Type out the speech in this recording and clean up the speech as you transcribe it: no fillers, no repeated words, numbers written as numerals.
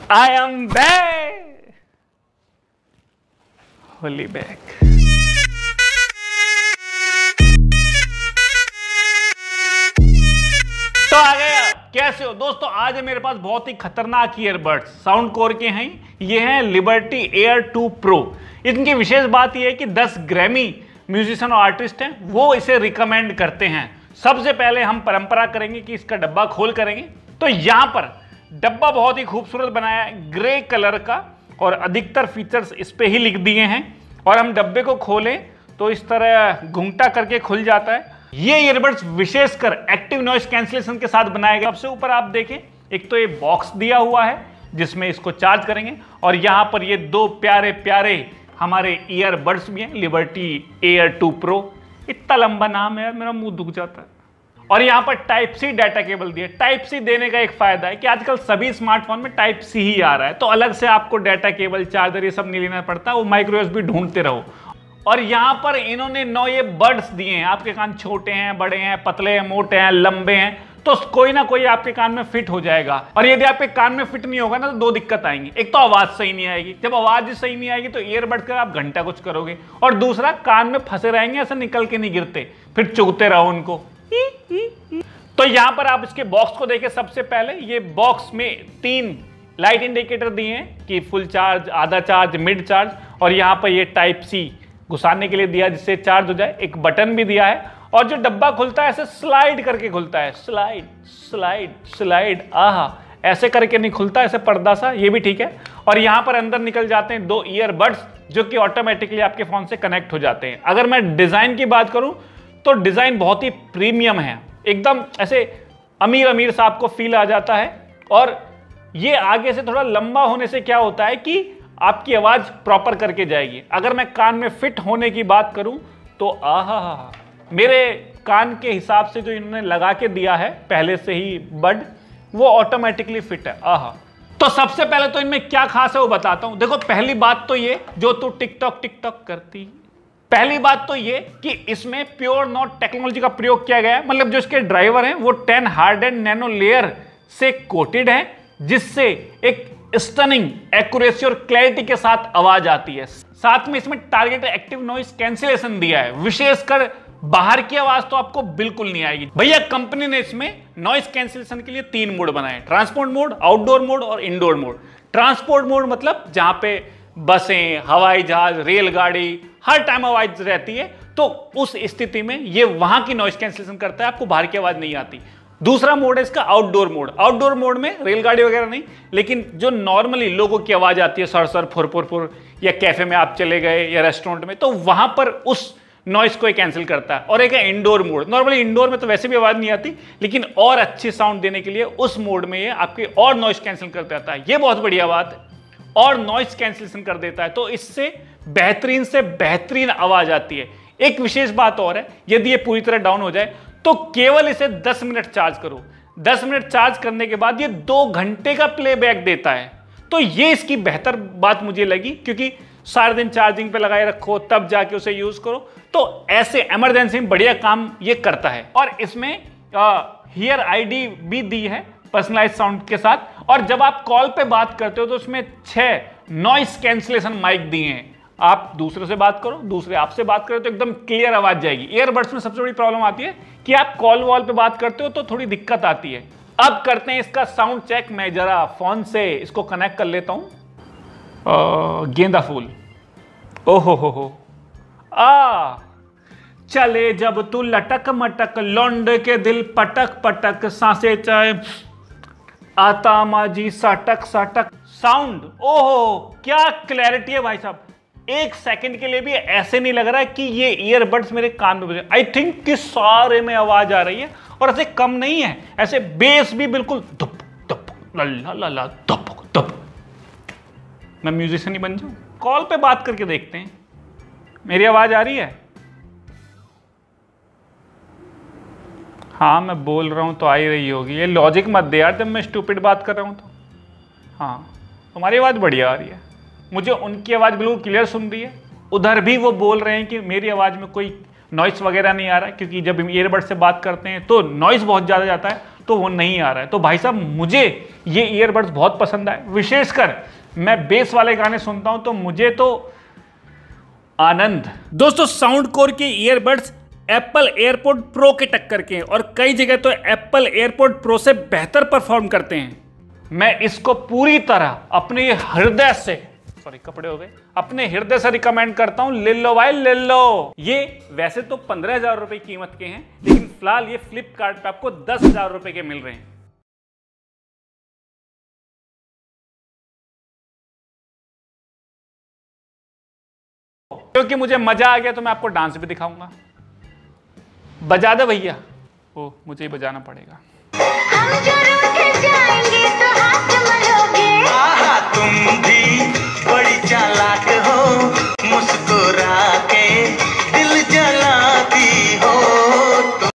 I am back. Holy back. तो आ गया, कैसे हो दोस्तों? आज है मेरे पास बहुत ही खतरनाक ईयरबड्स, साउंड कोर के हैं। ये हैं लिबर्टी एयर 2 प्रो। इनकी विशेष बात यह है कि 10 ग्रैमी म्यूजिशियन और आर्टिस्ट हैं, वो इसे रिकमेंड करते हैं। सबसे पहले हम परंपरा करेंगे कि इसका डब्बा खोल करेंगे। तो यहां पर डब्बा बहुत ही खूबसूरत बनाया है, ग्रे कलर का, और अधिकतर फीचर्स इस पे ही लिख दिए हैं। और हम डब्बे को खोलें तो इस तरह घुंघटा करके खुल जाता है। ये ईयरबड्स विशेषकर एक्टिव नॉइस कैंसिलेशन के साथ बनाए गए। सबसे ऊपर आप देखें, एक तो ये बॉक्स दिया हुआ है जिसमें इसको चार्ज करेंगे, और यहां पर ये दो प्यारे प्यारे हमारे ईयरबड्स भी हैं, लिबर्टी एयर 2 प्रो। इतना लंबा नाम है यार, मेरा मुंह दुख जाता है। और यहाँ पर टाइप सी डाटा केबल दिया। टाइप सी देने का एक फायदा है कि आजकल सभी स्मार्टफोन में टाइप सी ही आ रहा है, तो अलग से आपको डाटा केबल, चार्जर ये सब नहीं लेना पड़ता, वो माइक्रो यूएसबी ढूंढते रहो। और यहाँ पर इन्होंने 9 ये बड्स दिए हैं। आपके कान छोटे हैं, बड़े हैं, पतले हैं, मोटे हैं, लंबे हैं, तो कोई ना कोई आपके कान में फिट हो जाएगा। और यदि आपके कान में फिट नहीं होगा ना, तो 2 दिक्कत आएंगी। एक तो आवाज सही नहीं आएगी। जब आवाज सही नहीं आएगी तो ईयरबड का आप घंटा कुछ करोगे, और दूसरा कान में फंसे रहेंगे, ऐसे निकल के नहीं गिरते, फिर चुगते रहो उनको। तो यहां पर आप इसके बॉक्स को देखें। सबसे पहले ये बॉक्स में 3 लाइट इंडिकेटर दिए हैं कि फुल चार्ज, आधा चार्ज, मिड चार्ज, और यहां पर ये टाइप सी घुसाने के लिए दिया जिससे चार्ज हो जाए। एक बटन भी दिया है, और जो डब्बा खुलता है ऐसे स्लाइड करके खुलता है। स्लाइड स्लाइड स्लाइड, आहा, ऐसे करके नहीं खुलता, ऐसे पर्दा सा, ये भी ठीक है। और यहां पर अंदर निकल जाते हैं 2 ईयरबड्स जो कि ऑटोमेटिकली आपके फोन से कनेक्ट हो जाते हैं। अगर मैं डिजाइन की बात करूं तो डिजाइन बहुत ही प्रीमियम है, एकदम ऐसे अमीर अमीर सा आपको फील आ जाता है। और ये आगे से थोड़ा लंबा होने से क्या होता है कि आपकी आवाज प्रॉपर करके जाएगी। अगर मैं कान में फिट होने की बात करूं तो आहा, मेरे कान के हिसाब से जो इन्होंने लगा के दिया है पहले से ही बड, वो ऑटोमेटिकली फिट है। आहा, तो सबसे पहले तो इनमें क्या खास है वो बताता हूं। देखो, पहली बात तो ये, जो तू टिकटॉक टिकटॉक करती, पहली बात तो ये कि इसमें प्योर नॉट टेक्नोलॉजी का प्रयोग किया गया है। मतलब जो इसके ड्राइवर हैं वो 10 हार्डन नैनो लेयर से कोटेड है, जिससे एक स्टनिंग एक्यूरेसी और क्लैरिटी के साथ आवाज आती है। साथ में इसमें टारगेटेड एक्टिव नॉइस कैंसिलेशन दिया है। विशेषकर बाहर की आवाज तो आपको बिल्कुल नहीं आएगी। भैया, कंपनी ने इसमें नॉइस कैंसिलेशन के लिए 3 मोड बनाए, ट्रांसपोर्ट मोड, आउटडोर मोड और इंडोर मोड। ट्रांसपोर्ट मोड मतलब जहां पे बसें, हवाई जहाज, रेलगाड़ी, हर टाइम आवाज रहती है, तो उस स्थिति में ये वहां की नॉइस कैंसिलेशन करता है, आपको बाहर की आवाज नहीं आती। दूसरा मोड है इसका आउटडोर मोड। आउटडोर मोड में रेलगाड़ी वगैरह नहीं, लेकिन जो नॉर्मली लोगों की आवाज आती है, सर सर फुर फुर फुर, या कैफे में आप चले गए या रेस्टोरेंट में, तो वहां पर उस नॉइस को कैंसिल करता है। और एक है इंडोर मोड। नॉर्मली इंडोर में तो वैसे भी आवाज नहीं आती, लेकिन और अच्छी साउंड देने के लिए उस मोड में ये आपके और नॉइस कैंसिल कर देता है। ये बहुत बढ़िया बात है, और नॉइस कैंसिलेशन कर देता है, तो इससे बेहतरीन से बेहतरीन आवाज आती है। एक विशेष बात और है, यदि ये पूरी तरह डाउन हो जाए तो केवल इसे 10 मिनट चार्ज करो। 10 मिनट चार्ज करने के बाद ये 2 घंटे का प्लेबैक देता है। तो ये इसकी बेहतर बात मुझे लगी, क्योंकि सारे दिन चार्जिंग पे लगाए रखो तब जाके उसे यूज करो, तो ऐसे इमरजेंसी में बढ़िया काम ये करता है। और इसमें हियर आईडी भी दी है पर्सनलाइज साउंड के साथ। और जब आप कॉल पे बात करते हो तो उसमें 6 नॉइस कैंसिलेशन माइक दिए हैं। आप दूसरे से बात करो, दूसरे आपसे बात करो, तो एकदम क्लियर आवाज जाएगी। ईयरबड्स में सबसे बड़ी प्रॉब्लम आती है कि आप कॉल वॉल पे बात करते हो तो थोड़ी दिक्कत आती है। अब करते हैं इसका साउंड चेक। मैं जरा फोन से इसको कनेक्ट कर लेता हूं। गेंदा फूल, ओहो हो, चले जब तू लटक मटक, लौंड के दिल पटक पटक, सांसे चाहे आता माजी साटक साटक। साउंड, ओहो क्या क्लैरिटी है भाई साहब। 1 सेकंड के लिए भी ऐसे नहीं लग रहा है कि ये ईयरबड्स मेरे कान में बजे। आई थिंक कि सारे में आवाज आ रही है, और ऐसे कम नहीं है, ऐसे बेस भी बिल्कुल धप धप ला ला ला धप धप। मैं म्यूजिशियन ही बन जाऊं। कॉल पे बात करके देखते हैं, मेरी आवाज आ रही है? हाँ, मैं बोल रहा हूं तो आ ही रही होगी। ये लॉजिक मत दे यार जब मैं स्टूपिड बात कर रहा हूं तो। हाँ, तुम्हारी आवाज बढ़िया आ रही है, मुझे उनकी आवाज बिल्कुल क्लियर सुन रही है। उधर भी वो बोल रहे हैं कि मेरी आवाज में कोई नॉइस वगैरह नहीं आ रहा है, क्योंकि जब ईयरबड से बात करते हैं तो नॉइस बहुत ज़्यादा जाता है। तो वो नहीं आ रहा है। तो भाई साहब मुझे ये ईयरबड्स बहुत पसंद आए, विशेषकर मैं बेस वाले गाने सुनता हूं तो मुझे तो आनंद। दोस्तों साउंड कोर के ईयरबड्स एप्पल एयरपॉड प्रो के टक्कर के हैं और कई जगह तो एप्पल एयरपॉड प्रो से बेहतर परफॉर्म करते हैं। मैं इसको पूरी तरह अपने हृदय से, सॉरी कपड़े हो गए, अपने हृदय से रिकमेंड करता हूं, ले लो भाई ले लो। ये वैसे तो 15,000 रुपए कीमत के हैं, लेकिन फिलहाल ये फ्लिपकार्ट पे आपको 10,000 रुपए के मिल रहे हैं। क्योंकि मुझे मजा आ गया तो मैं आपको डांस भी दिखाऊंगा। बजा दे भैया। ओ मुझे ही बजाना पड़ेगा। हम जो रूठ जाएंगे तो हाथ मलोगे, आहा तुम भी